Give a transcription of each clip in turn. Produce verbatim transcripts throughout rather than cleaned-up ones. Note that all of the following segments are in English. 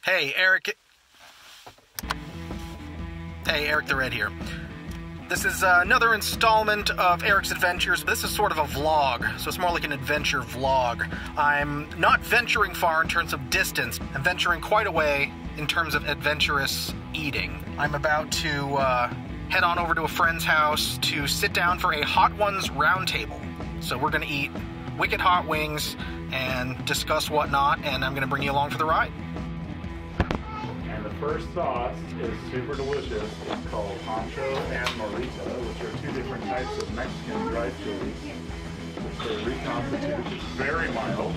Hey, Eric. Hey, Eric the Red here. This is uh, another installment of Eric's Adventures. This is sort of a vlog, so it's more like an adventure vlog. I'm not venturing far in terms of distance. I'm venturing quite a way in terms of adventurous eating. I'm about to uh, head on over to a friend's house to sit down for a Hot Ones roundtable. So we're going to eat wicked hot wings and discuss whatnot, and I'm going to bring you along for the ride. And the first sauce is super delicious. It's called Ancho and Morita, which are two different types of Mexican dried chili, which are reconstituted. It's very mild.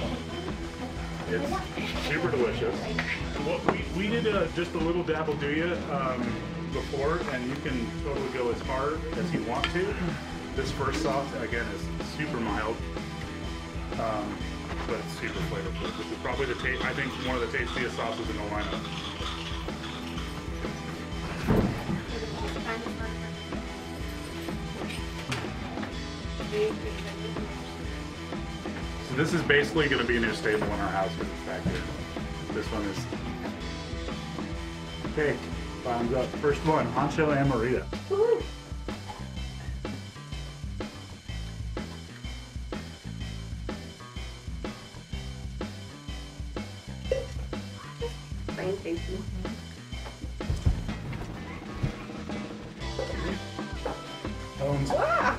It's super delicious. What we, we did a, just a little dabble do you um, before, and you can totally go as hard as you want to. This first sauce, again, is super mild, um, but it's super flavorful. This is probably the taste. I think one of the tastiest sauces in the lineup. So this is basically going to be a new staple in our house because it's back here. This one is. Okay, bottoms up. First one, Ancho and Morita. Woo-hoo. Plain tasty. Bones. Ah!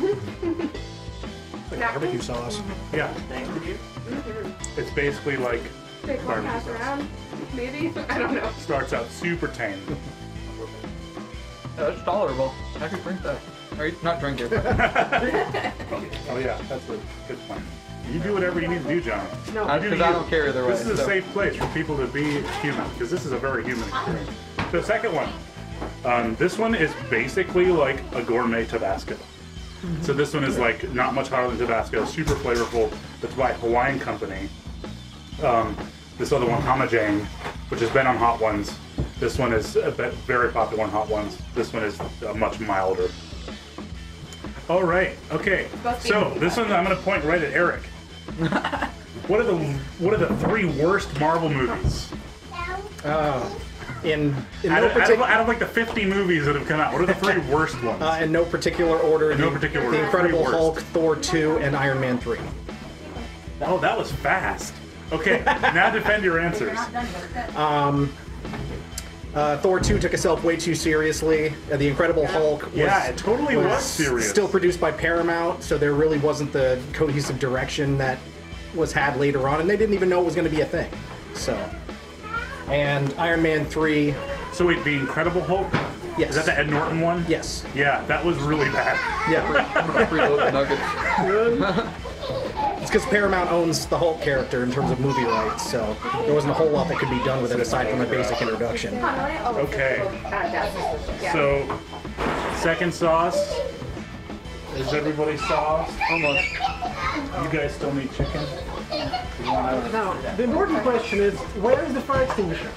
Like barbecue sauce. Yeah. Mm-hmm. It's basically like Take one barbecue pass sauce. around, maybe? I don't know. Starts out super tame. Uh, it's tolerable. I could drink that. Or not drink it. Oh yeah, that's a good plan. You do whatever you need to do, John. No. Uh, You do 'cause I you. don't care either way, This is a so. safe place for people to be human, because this is a very human experience. The second one. Um, this one is basically like a gourmet Tabasco. So this one is like not much hotter than Tabasco, super flavorful. It's by Hawaiian Company. Um, this other one, Hamajang, which has been on Hot Ones. This one is a bit very popular on Hot Ones. This one is uh, much milder. All right, okay. So this one I'm going to point right at Eric. What are the what are the three worst Marvel movies? Uh, in in Out no of, out, of, particular out of like the fifty movies that have come out, what are the three worst ones? uh, in no particular order. In no the, particular The order. Incredible Three Hulk, worst. Thor two, and Iron Man three. Oh, that was fast. Okay, now defend your answers. Um, uh, Thor two took itself way too seriously. Uh, the Incredible Hulk was, Yeah, it totally was serious. Still produced by Paramount, so there really wasn't the cohesive direction that was had later on, and they didn't even know it was going to be a thing. So, and Iron Man three, So wait, the Incredible Hulk? yes, Is that the Ed Norton one? yes, Yeah, that was really bad. yeah. I'm gonna preload the nuggets. It's because Paramount owns the Hulk character in terms of movie rights, so there wasn't a whole lot that could be done with it aside from a basic introduction. Okay. Yeah. So, second sauce. Is everybody sauced? Almost. You guys still need chicken? You wanna- Now, the important question is, where is the fire extinguisher?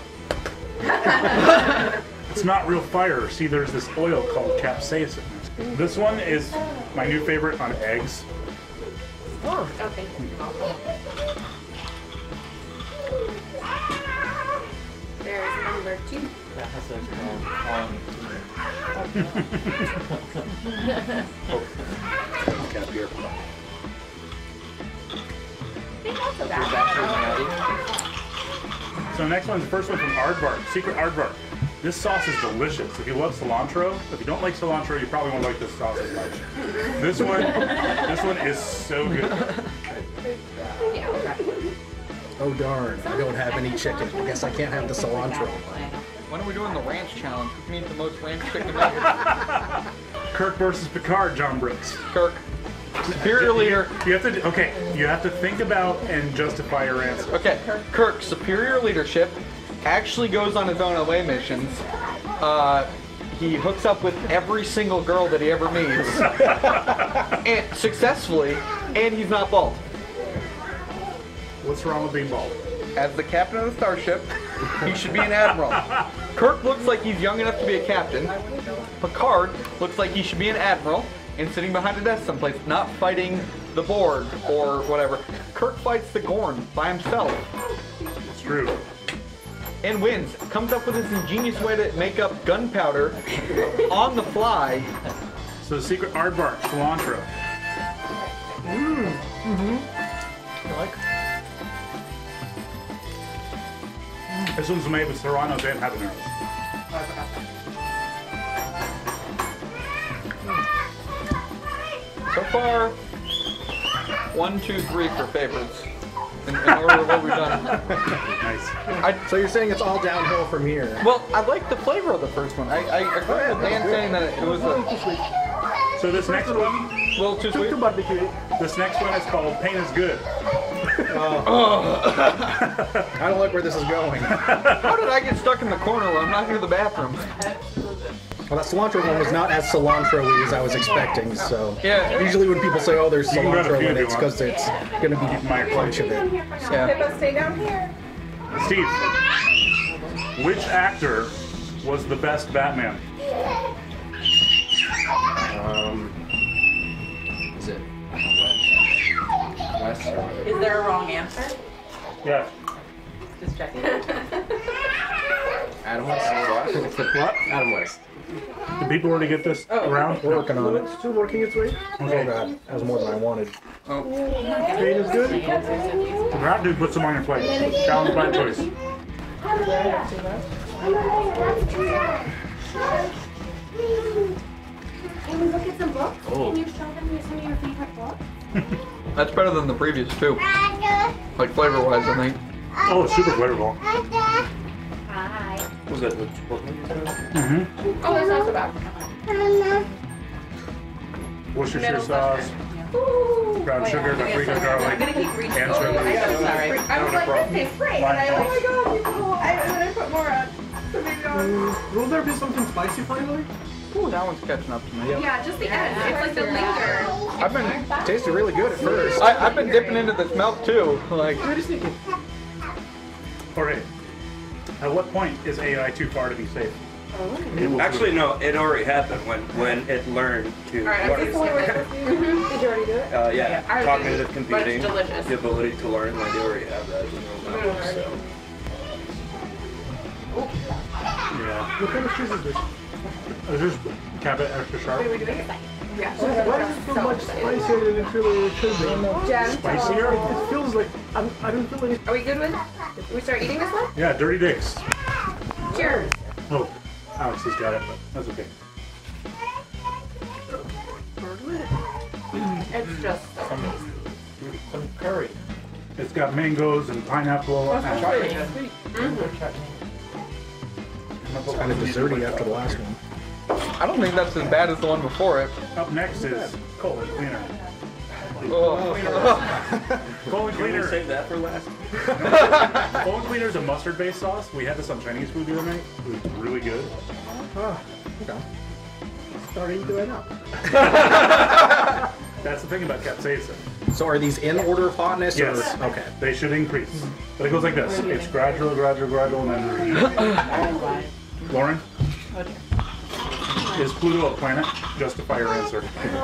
It's not real fire. See, there's this oil called capsaicin. This one is my new favorite on eggs. Oh, thank you. There's number two. Cap here. Not so bad. So next one's the first one from Aardvark, Secret Aardvark. This sauce is delicious. If you love cilantro, if you don't like cilantro, you probably won't like this sauce as much. This one, this one is so good. Yeah, okay. Oh darn, I don't have any chicken. I guess I can't have the cilantro. When are we doing the ranch challenge? Who can eat the most ranch chicken nuggets? Kirk versus Picard, John Brooks. Kirk. Superior leader. You have to, okay, you have to think about and justify your answer. Okay, Kirk, superior leadership, actually goes on his own away missions. Uh, he hooks up with every single girl that he ever meets, and successfully, and he's not bald. What's wrong with being bald? As the captain of the starship, he should be an admiral. Kirk looks like he's young enough to be a captain. Picard looks like he should be an admiral and sitting behind a desk someplace, not fighting the Borg or whatever. Kirk fights the Gorn by himself. It's true. and wins. Comes up with this ingenious way to make up gunpowder on the fly. So the secret aardvark, cilantro. Mmm. Mm-hmm. I like. This one's made with serranos and habaneros. So far, one, two, three for favorites. In, in order of what we've done. Nice. I, So you're saying it's all downhill from here? well, I like the flavor of the first one. I, I agree with Dan saying that it was a So this next one, little too sweet. Too barbecue. this next one is called Pain is Good. I don't like where this is going. How did I get stuck in the corner where I'm not near the bathroom? Well, that cilantro one was not as cilantro-y as I was expecting, so... Yeah. Usually when people say, oh, there's You can grab a cilantro few in if it, you it's want. because it's going to be My a bunch of it. Yeah. Pippa, stay down here. Steve, which actor was the best Batman? Um, is it West? Is there a wrong answer? Yeah. Just checking. Adam West? What? Adam West. Did people already get this around? We're working on it. Still working its way? Okay. Oh, God. That was more than I wanted. Oh. Pain is good? That dude put some on your plate. Challenge by choice. Can we look at some books? Can you show them some of your favorite books? That's better than the previous two. Like flavor-wise, I think. Oh, it's super flavorful. Hi. Was that the Chipotle? Mm-hmm. Oh, there's also back. Worcestershire sauce, brown sugar, paprika, I'm garlic, gonna keep reaching. Anchovies. Oh, I'm sorry. I was like, this tastes great. And I, oh my god, you know, I, and then I put more on. So maybe I'll... Will there be something spicy finally? Ooh, that one's catching up to me. Yeah, just the end. It's like the linger. I've been, It tasted really good at first. I, I've been dipping into this milk too. Like, Okay. At what point is A I too far to be safe? It will Actually, no, it already happened when, when it learned to Alright, I'm learn. just going with this. Did you already do it? Uh, yeah, Yeah, I already cognitive did, but computing, it's delicious. the ability to learn, like they already have that. You know, now, so. Yeah. What kind of cheese is this? Is this cabbage extra sharp? Are we doing it? Yeah. Why does it feel much spicier than it really should be? Jen, Spicier? It feels like I'm, I don't feel any. are we good with? We start eating this one? Yeah, dirty dicks. Cheers. Oh, Alex has got it, but that's okay. It's just so tasty. Some curry. It's got mangoes and pineapple and chocolate. It's kind of desserty after the last one. I don't think that's as bad as the one before it. Up next is colon cleaner. Oh. Colon Can we cleaner. save that for last? Colon cleaner is a mustard-based sauce. We had this on Chinese food the other night. It was really good. Oh, okay. Starting to end up. That's the thing about capsaicin. So are these in order of hotness? Yes. Or, okay. They should increase. But it goes like this. It's gradual, gradual, gradual, and then... Lauren? Is Pluto a planet? Justify your answer.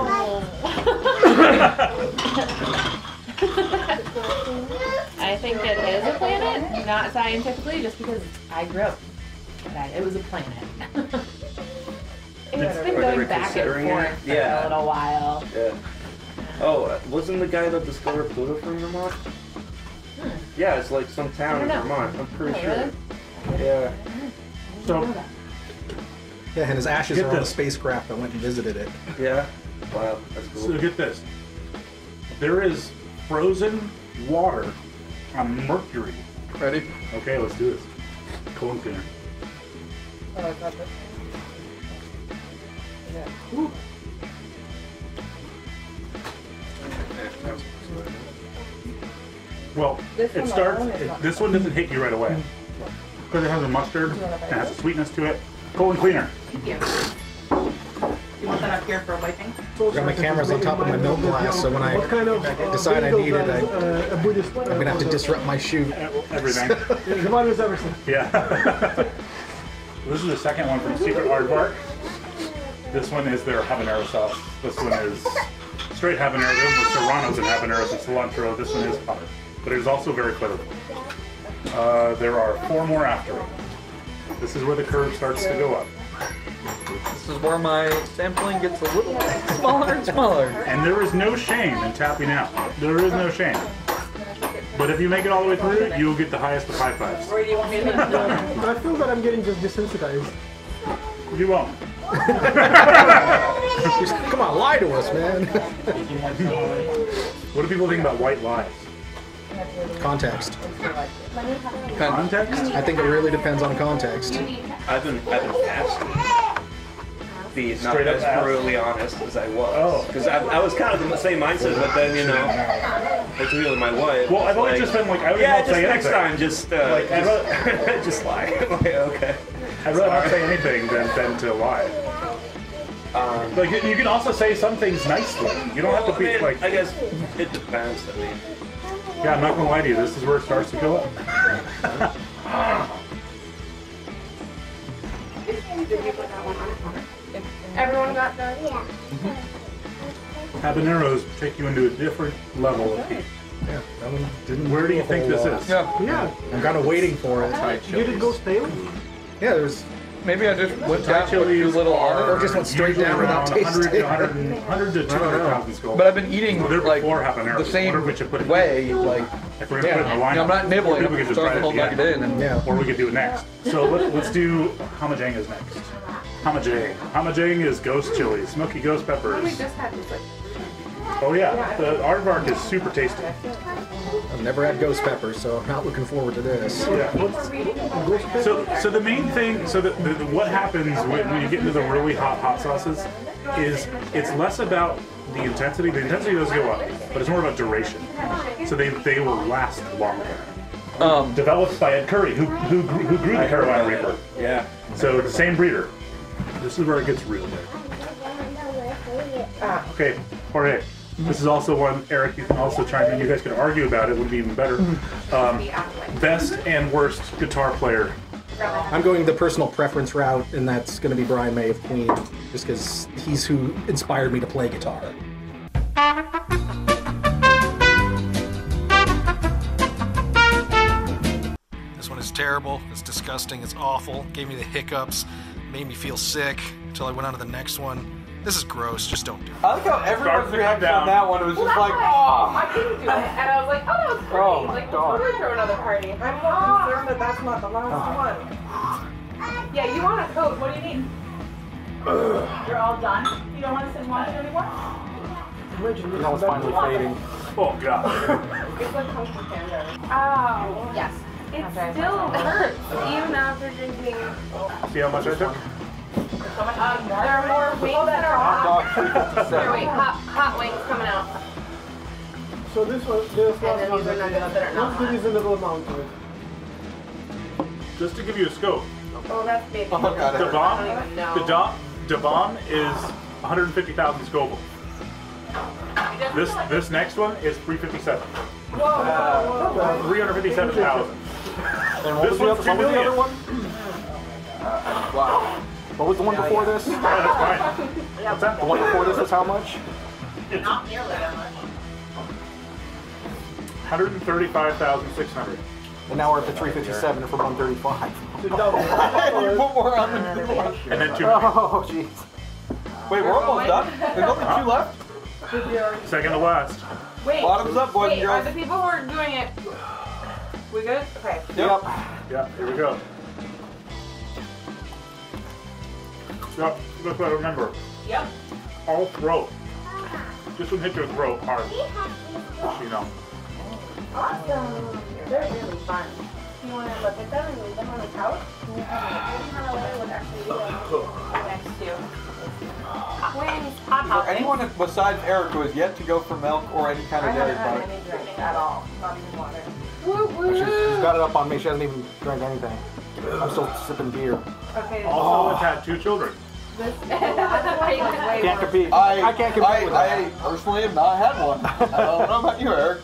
I think it is a planet, not scientifically, just because I grew up. that It was a planet. It's been Are they going back and reconsidering it? forth for Yeah. a little while. Yeah. Oh, uh, wasn't the guy that discovered Pluto from Vermont? Yeah, it's like some town in I don't know. Vermont. I'm pretty Oh, sure. really? Yeah. So, Yeah, and his ashes Get are on the this. spacecraft that went and visited it. Yeah. Wow, that's cool. so get this. There is frozen water on Mercury. Ready? Okay, let's do this. Colon cleaner. Oh, I got this. Well, This it one starts. alone is It, not- this one doesn't hit you right away because it has a mustard and it has a sweetness to it. Colon cleaner. Thank you. You want that up here for wiping? Got my cameras on top of my milk glass, so when I What kind of decide I need it, I, uh, a Buddhist? I'm gonna have to disrupt my shoot. Everything. The one with everything. Yeah. This is the second one from Secret Aardvark. This one is their habanero sauce. This one is straight habanero with serranos and habaneros and cilantro. This one is hot, but it is also very flavorful. Uh, there are four more after it. This is where the curve starts to go up. This is where my sampling gets a little bit smaller and smaller. And there is no shame in tapping out. There is no shame. But if you make it all the way through, you'll get the highest of high fives. But I feel that I'm getting just desensitized. You won't. Just, come on, lie to us, man. What do people think about white lies? Context. Context? I think it really depends on context. I've been, I've been asked to be not Straight up as asked? brutally honest as I was. Oh. Because I, I was kind of in the same mindset, but then, you know, it's really my wife. Well, I've always like, just been like, I would yeah, not just say next anything. time, just, uh, Like, I'd just, just lie. Like, okay. I'd rather not say anything than, than to lie. Um, Like, you you can also say some things nicely. You don't have to well, I be mean, like, I guess it depends. I mean, yeah, I'm not gonna lie to you. This is where it starts to go up. Everyone got done? Yeah. Habaneros take you into a different level of heat. Yeah, that one didn't. Where do you do a think whole this lot. is? Yeah. Yeah. I'm kind of waiting for it. Did it go stale? Yeah, there's. Maybe I just went Thai down with too chilies little on Or it. just went straight usually down without around one hundred tasting. to one hundred, one hundred to two hundred pounds in scope. But I've been eating Well, they're like before habaneros. the same What if we should put it- way. Like, If we're gonna Yeah. put it in the lineup, you know, I'm not nibbling. or we could I'm just try throwing it the whole at the nugget end. in. And, Yeah. Or we could do it next. So let, let's do Hamajang is next. Hamajang. Hamajang is ghost chili, smoky ghost peppers. We just had this like. Oh yeah, the aardvark is super tasty. I've never had ghost peppers, so I'm not looking forward to this. Yeah. So, so the main thing, so the, the, the, what happens when, when you get into the really hot hot sauces is it's less about the intensity. The intensity does go up, but it's more about duration. So they they will last longer. um, Developed by Ed Curry, who who, grew- who grew the I heard Carolina about Reaper. that. Yeah. So the same breeder. This is where it gets real big. Okay, Jorge. This is also one, Eric, you can also chime in. You guys can argue about it, would be even better. Um, best and worst guitar player. I'm going the personal preference route, and that's going to be Brian May of Queen, just because he's who inspired me to play guitar. This one is terrible. It's disgusting. It's awful. Gave me the hiccups. Made me feel sick until I went on to the next one. This is gross. Just don't do it. I like how everyone's reaction on that one. It was just like, oh. I didn't do it, and I was like, oh, that was great. Oh my like, God. we're gonna throw another party. I'm more concerned that that's not the last one. Yeah, you want a coat? What do you need? You're all done. You don't want to sit and watch it anymore? That was finally fading. Oh, God. It's like Kung Fu Panda. Oh, yes. It still hurts even after drinking. See how much I took? Um, there are more wings that are hot. Here, wait, hot, hot wings coming out. So this one, this And then one, these are nuggets that are not let's give these a little amount to it. Just to give you a scope. Oh, that's big. Oh, God. The I bomb, don't even know. the dom, the bomb is one hundred fifty thousand Scoville. This this next one is three fifty-seven. Whoa, whoa, whoa. three hundred fifty-seven thousand. And what This was the one's other, what was the two other one? Wow. What was the one before this? Yeah, that's fine. What's that? The one before this was how much? Not nearly that much. one hundred thirty-five thousand six hundred. And now we're up to three fifty-seven from one thirty-five. You put more on than two on. And then two. Oh, jeez. Wait, we're almost done? There's only two left? Second to last. Wait, Bottoms up, boys wait, and are girls. the people who are doing it, we good? Okay. Yep. Yeah, here we go. Yep, that's what I remember. Yep. All throat. This one hit your throat hard. Just so you know. Awesome. They're really fun. You want to look at them and leave them on the couch? Maybe kind of later would actually be them next to you. Wings, hot For hot anyone besides Eric who has yet to go for milk or any kind I of dairy haven't had product. any drink at all. Not even water. Woo woo. She's, she's got it up on me. She hasn't even drank anything. I'm still sipping beer. Okay. Also, it's had two children. This that's why you way Can't worse. compete. I, I can't compete I, with I that. personally have not had one. I don't know about you, Eric.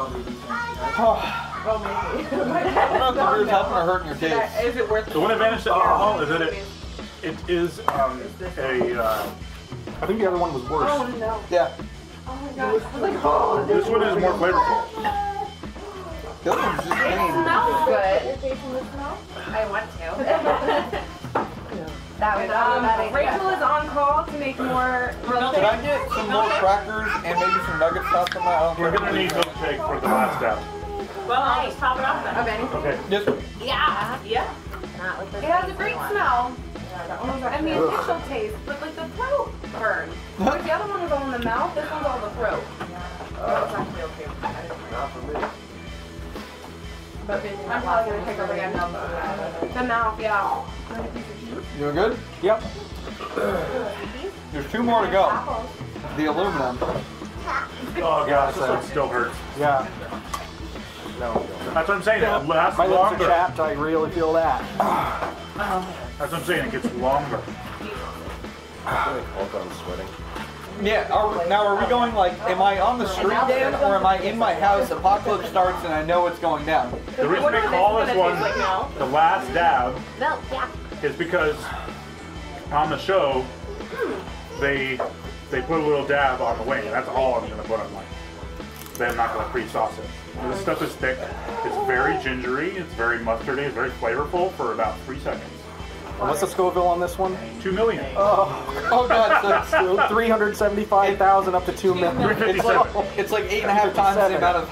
Oh, maybe. I don't know if the beer's helping or hurting your taste. Is it worth it? The one advantage to alcohol is that it it is um, a. Uh, I think the other one was worse. Oh no. Yeah. Oh my gosh. I was like, oh. this one is more flavorful. The other one's just It plain. smells good. You're tasting the smell? I want to. That was Um, that idea. Rachel is on call to make more grilled Can I get some more crackers and maybe some nugget stuff from that? I don't We're care. gonna need milkshake for the last step. Well, I'll just top it off then. Of anything? Okay. Yes. Yeah. Yeah. Not with this. It has a great smell. that one was And the initial taste, but like the throat burn. Like the other one was all in the mouth, this one's all in the throat. That was actually okay. Not for me. But I'm probably gonna take over again. The mouth, yeah. You doing good? Yep. There's two more to go. The aluminum. Oh gosh, this one still hurts. Yeah. No. That's what I'm saying. It lasts My lips are longer. chapped. I really feel that. That's what I'm saying. It gets longer. I feel like Hulk, I'm sweating. Yeah, are we, now are we going like, am I on the street, Dan, or am I in my house, apocalypse starts, and I know it's going down? The reason they call this one Like now. the last dab Milk, yeah. is because on the show they they put a little dab on the wing, and that's all I'm gonna put on mine. Then I'm not gonna pre-sauce it. This stuff is thick. It's very gingery. It's very mustardy. It's very flavorful for about three seconds. And what's the Scoville on this one? Two million. Oh, Oh god, so so three hundred seventy-five thousand up to two million. it's like, it's like eight and a half times the amount of,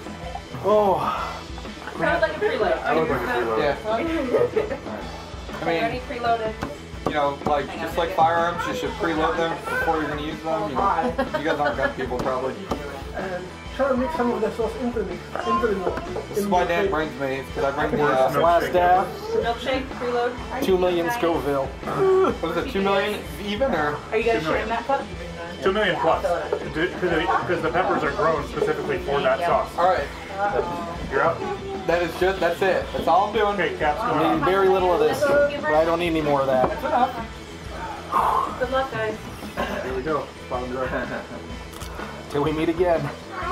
Oh, Sounds like a preload. I look like a preload. yeah. I Already mean, preloaded. you know, like, just like firearms, you should preload them before you're gonna use them. You know, you guys aren't gun people, probably. And try to mix some of the sauce into the into the milk. This is why Dan brings me, because I bring the, Where's uh, last dab, Milkshake, preload. two million Scoville. what is it, two million even, or? Are you guys Two sharing million. that cup? Two million plus. Because the peppers are grown specifically for that sauce. Alright, You're up. that is just, that's it. That's all I'm doing. Okay, Cap's I going need on. very little of this, but I don't need any more of that. That's enough. Good luck, guys. Here we go. Bottom drawer. Till we meet again.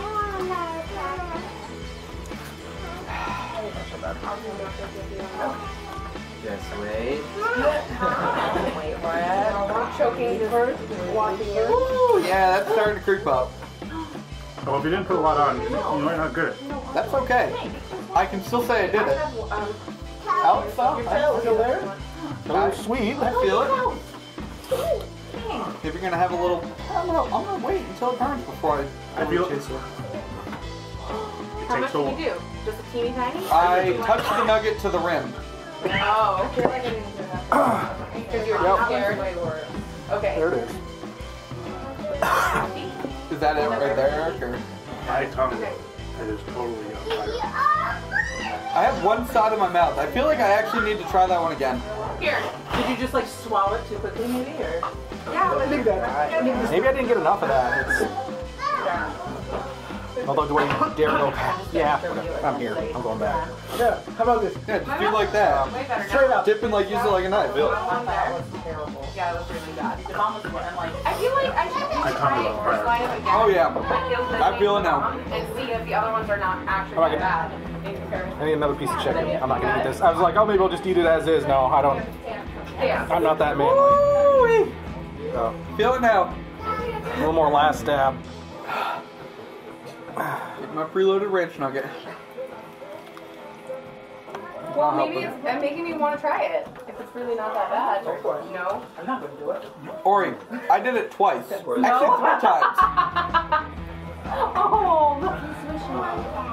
Just wait. Wait for it. Choking first, watching it. Ooh, yeah, that's starting to creep up. Oh, if you didn't put a lot on, you might not good. That's okay. I can still say I did it. Um, Alex, oh, I Still there? Oh, sweet. I feel it. If you're gonna have a little, I'm gonna, I'm gonna wait until it burns before I. I feel it. chase it. It How much takes a do you while. do? Just a teeny tiny? I touched the nugget to the rim. Oh. Because you were Yep. scared. Okay. There it is. Is that it right there, Eric? Or? My tongue is totally on fire. I have one side of my mouth. I feel like I actually need to try that one again. Here. Did you just like swallow it too quickly maybe or? Yeah, I think that. Maybe I didn't get enough of that. It's, although, do I dare go back? Yeah, I'm here. I'm going back. Yeah. How about this? Yeah, just do like that. way better Straight up. Dip and like use it like a knife. Feel it. on there. Yeah, it was really bad. The mom was the one I'm like, I feel like I should My try tongue is it on or fire. slide it again. Oh yeah. I feel the I same feel it now. And see if the other ones are not actually Oh, I that bad in I comparison. need another piece of chicken. I'm not gonna eat this. I was like, oh, maybe I'll just eat it as is. No, I don't. Yeah. I'm not that manly. Woo-wee. So, Feel it now. a little more last stab. Get my preloaded ranch nugget. Well, maybe it's uh, making me want to try it. If it's really not that bad. Or, no. I'm not gonna do it. Ori, I did it twice. Actually, three times. Oh, look, he's swishing.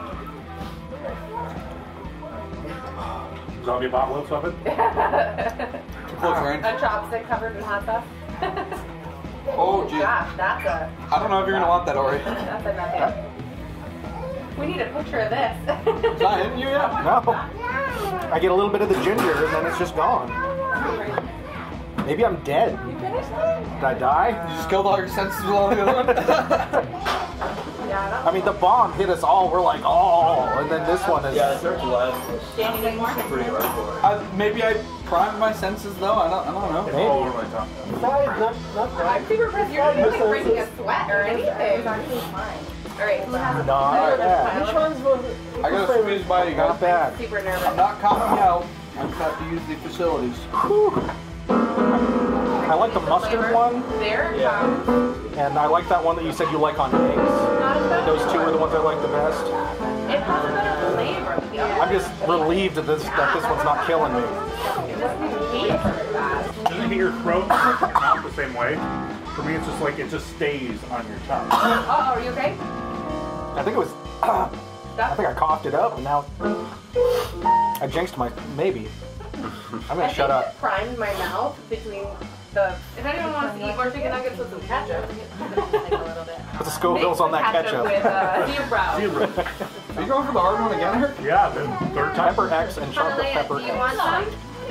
Zombie apocalypse of it? Too close range. A chopstick covered in hot sauce. Oh, geez. Gosh, that's a I don't know if you're gonna want that, Ori. that's a nothing. We need a picture of this. It's not hitting you yet? No. I get a little bit of the ginger and then it's just gone. Maybe I'm dead. You finished it? Did I die? You just killed all your senses along the other one? Yeah, that I mean, the bomb hit us all. We're like, oh, and then this one is. Yeah, it starts to last Danny, need more? pretty hardcore. I, maybe I primed my senses though. I don't. I don't know. It's all over my tongue. Fried, not not I'm fried. super impressed. You're not even breaking a sweat or anything. Alright, who has a Not bad. Which ones was? I gotta squeeze by you Not guys. bad. super nervous. I'm not counting out. I just have to use the facilities. I like the mustard one, There Yeah. comes and I like that one that you said you like on eggs. not as bad those two are the ones I like the best. It has a better flavor. The other I'm just relieved that this that this one's not killing me. It doesn't even taste as bad. Doesn't it hit your throat and your mouth the same way? For me, it's just like it just stays on your tongue. Oh, are you okay? I think it was. I think I coughed it up, and now I jinxed my maybe. I'm gonna I shut think up. it primed my mouth between the. If anyone wants to eat more chicken nuggets with some ketchup, like a little bit. Put the Scovilles on that ketchup. With uh, zebra. Zebra. Are you going for the hard one again, Eric? Yeah, the third time. Pepper X and chocolate pepper Do you X. want some?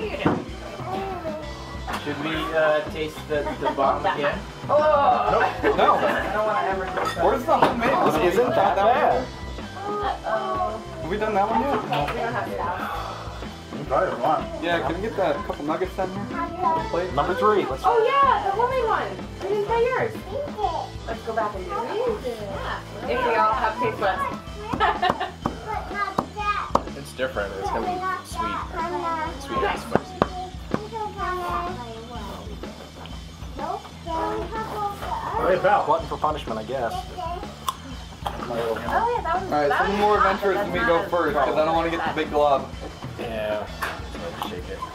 Should we uh, taste the, the bottom again? Oh! No, I don't want to ever taste that. Where's the homemade? this isn't that bad. Uh-oh. Have we done that one yet? We don't have to. You can try it if you want. Yeah, can we get that couple nuggets down here? Plate? Number three. Let's. Oh yeah, the homemade one. We didn't try yours. Let's go back and do it. Yeah. If we all have taste buds. It's different. It's gonna be sweet. Sweet and spicy. Hey, Val. Glutton for punishment, I guess. Oh yeah, that was. Alright, that some was more hot. adventurous That's than me not go as- first, because I don't want to get the big glob. Yeah. Let's shake it.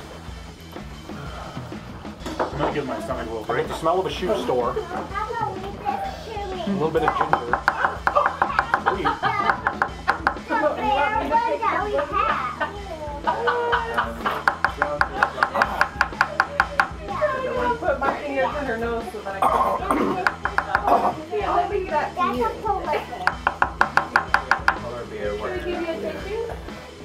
I'm gonna give my stomach a little I break. get the smell of a shoe store. A little bit of ginger. I'm gonna put my fingers in her nose so that I can. Yeah, let me get that to you. Polar bear. Can we give you a tissue?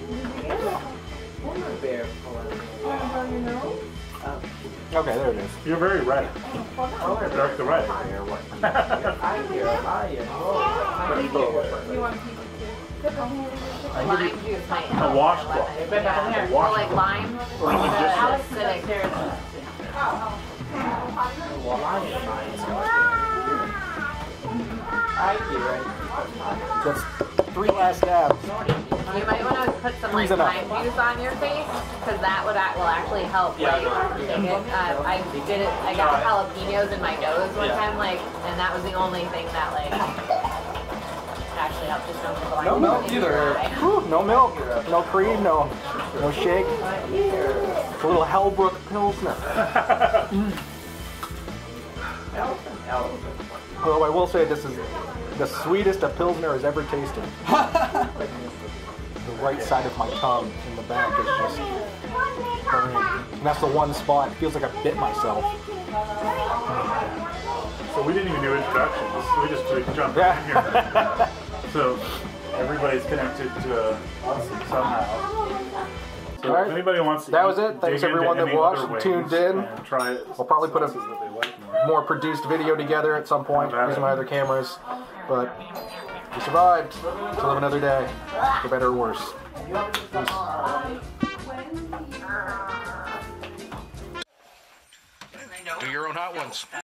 Polar bear. On your nose? Okay, there it is. You're very red. Dark the red. I hear a lion. You want a piece of too? Lime juice might help. A washcloth. Yeah, A so like lime, Or you can just- the acidic. I hear it. That's three last dabs. You might want to put some like Freeze it up. lime juice on your face, because that would act, will actually help. Like, make it, uh, I did it. I got jalapenos in my nose one time, like, and that was the only thing that like actually helped. Just don't put the lime No juice milk in either. your eye. Whew, no milk, no cream, no no shake. A little Hellbrook Pilsner. Although I will say this is the sweetest a Pilsner has ever tasted. The right side of my tongue in the back is just burning. And that's the one spot. It feels like I bit myself. So we didn't even do introductions. We just like, jumped right in here. So everybody's connected to us somehow. So All right. if anybody wants to That was eat- it. Thanks dig into everyone that any watched other and tuned ways in. and try it. We'll probably put a- sauces that they like more. More produced video together at some point using my other cameras. But we survived to live another day, for better or worse. Do your own hot ones.